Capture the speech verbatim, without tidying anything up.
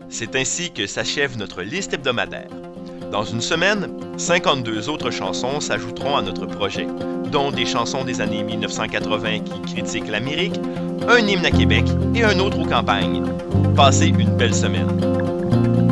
C'est ainsi que s'achève notre liste hebdomadaire. Dans une semaine, cinquante-deux autres chansons s'ajouteront à notre projet, dont des chansons des années mille neuf cent quatre-vingts qui critiquent l'Amérique, un hymne à Québec et un autre aux campagnes. Passez une belle semaine.